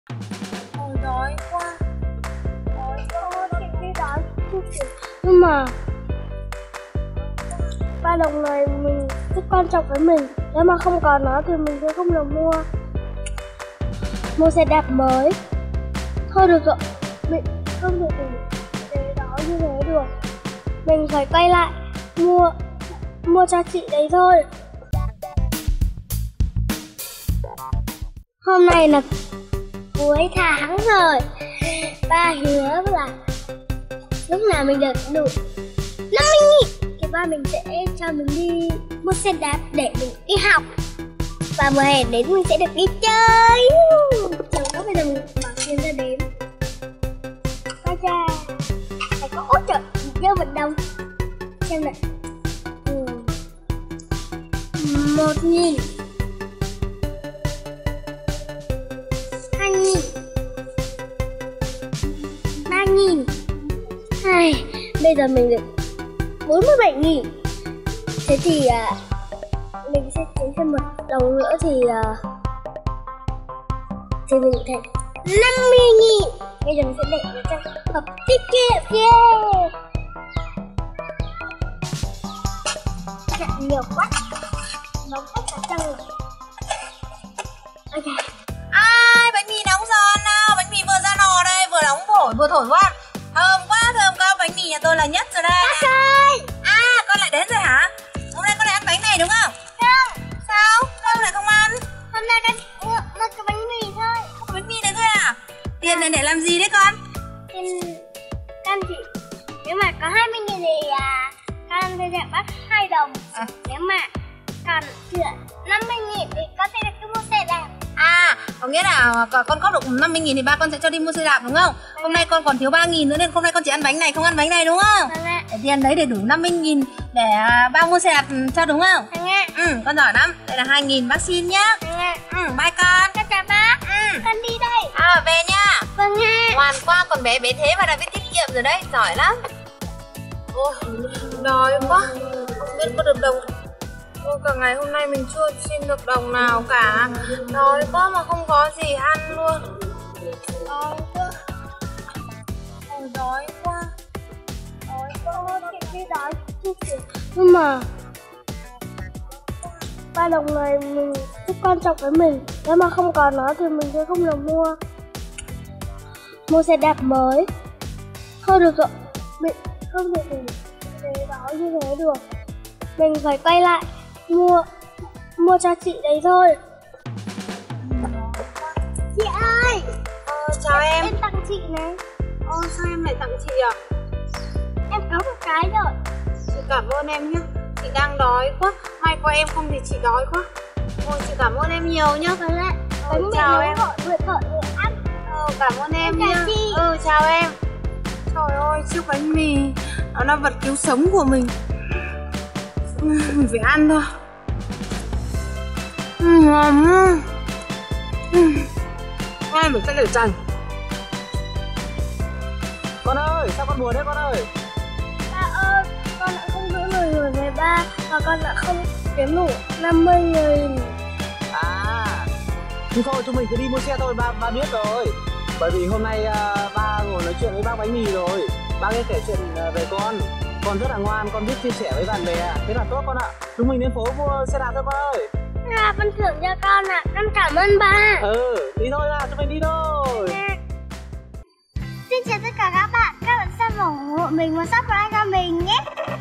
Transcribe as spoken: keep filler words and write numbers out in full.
Ôi đói quá. Đói quá, chị đi đói. Nhưng mà ba đồng này mình rất quan trọng với mình. Nếu mà không có nó thì mình sẽ không được mua Mua xe đạp mới. Thôi được rồi, mình không thể để đó như thế được. Mình phải quay lại mua Mua cho chị đấy thôi. Hôm nay là cuối tháng rồi. Ba hứa là lúc nào mình được đủ năm mươi nghìn thì ba mình sẽ cho mình đi mua xe đạp để mình đi học. Và mùa hè đến mình sẽ được đi chơi. Chẳng có bây giờ mình bỏ tiền ra đếm. Ba cha phải có hỗ trợ vô vận động. Xem này. ừ. Một nghìn, hai nghìn, ba nghìn. Ai, bây giờ mình được bốn mươi bảy nghìn. Thế thì à, mình sẽ tính thêm một đồng nữa thì à, thì mình thành năm mươi nghìn. Bây giờ mình sẽ để vào trong hộp tiết kiệm. Yeah. Nhận nhiều quá. Nó tất cả trăng rồi. Ok. Ai, bánh mì nóng giòn nào. Bánh mì vừa ra nò đây, vừa nóng phổi vừa thổi qua. Thơm quá, thơm quá. Bánh mì nhà tôi là nhất rồi đây. Bác ơi. À, con lại đến rồi hả? Hôm nay con lại ăn bánh này đúng không? Không. Sao? Con lại không ăn? Hôm nay con chỉ mua một cái bánh mì thôi. Không có bánh mì này thôi à? Tiền này để làm gì đấy con? Thì con chỉ nếu mà có hai mươi nghìn thì à, con sẽ được bắt hai đồng. À. Nếu mà còn thừa năm mươi nghìn thì con sẽ được mua xe đạp. À, có nghĩa là con có được năm mươi nghìn thì ba con sẽ cho đi mua xe đạp đúng không? Vâng. Hôm nay con còn thiếu ba nghìn nữa nên hôm nay con chỉ ăn bánh này không ăn bánh này đúng không? Vâng ạ. Để tiền đấy để đủ năm mươi nghìn để ba mua xe đạp cho đúng không? Vâng ạ. Ừ, con giỏi lắm. Đây là hai nghìn bác xin nhá. Vâng ạ. Ừ, bye con. Con chào bác. Ừ. Con đi đây. À, về nha. Vâng ạ. Ngoan quá, còn bé bé thế mà đã biết tiết kiệm rồi đấy, giỏi lắm. Ôi, đói quá, không biết có được đồng. Ôi, cả ngày hôm nay mình chưa xin được đồng nào cả. Đói quá mà không có gì ăn luôn. Đói quá. Ôi, đói quá. Đói quá, chị đi đói. Nhưng mà ba đồng này mình rất quan trọng với mình. Nếu mà không có nó thì mình sẽ không được mua Mua xe đạp mới. Thôi được rồi, mình không thể để đó như thế được. Mình phải quay lại mua Mua cho chị đấy thôi. Chị ơi. Ờ, chào em. Em tặng chị này. Ôi, sao em lại tặng chị à? Em có một cái rồi. Chị cảm ơn em nhé. Chị đang đói quá. May quá em không thì chị đói quá. Ôi, chị cảm ơn em nhiều nhá. Vâng ạ. Ờ, Bánh mì chào nóng em. hổi vừa thổi vừa ăn. Ờ, cảm ơn em, Em chào nhá. chị. Ừ, chào em. Trời ơi, chiếc bánh mì nó là vật cứu sống của mình. Ừ, mình phải ăn thôi. Ừ, ngon quá. Ừ. Ai mình sẽ để dành. Con ơi, sao con buồn đấy con ơi? Ba ơi, con đã không giữ lời hứa với ba và con đã không kiếm đủ năm mươi nghìn. À, thì thôi chúng mình cứ đi mua xe thôi, ba ba biết rồi. Bởi vì hôm nay uh, ba ngồi nói chuyện với bác bánh mì rồi. Bác ấy kể chuyện uh, về con. Con rất là ngoan, con biết chia sẻ với bạn bè. Thế là tốt con ạ. Chúng mình đến phố mua xe đạp thôi con ơi. À, con thưởng cho con ạ. Con cảm ơn ba. Ừ, đi thôi nào, chúng mình đi thôi. Xin chào tất cả các bạn. Các bạn xem ủng hộ mình và subscribe cho mình nhé.